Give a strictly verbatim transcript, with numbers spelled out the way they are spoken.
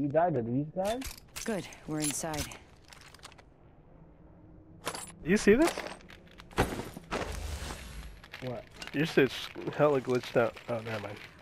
You died to these guys? Good, we're inside. You see this? What? Your shit's hella glitched out. Oh, never mind.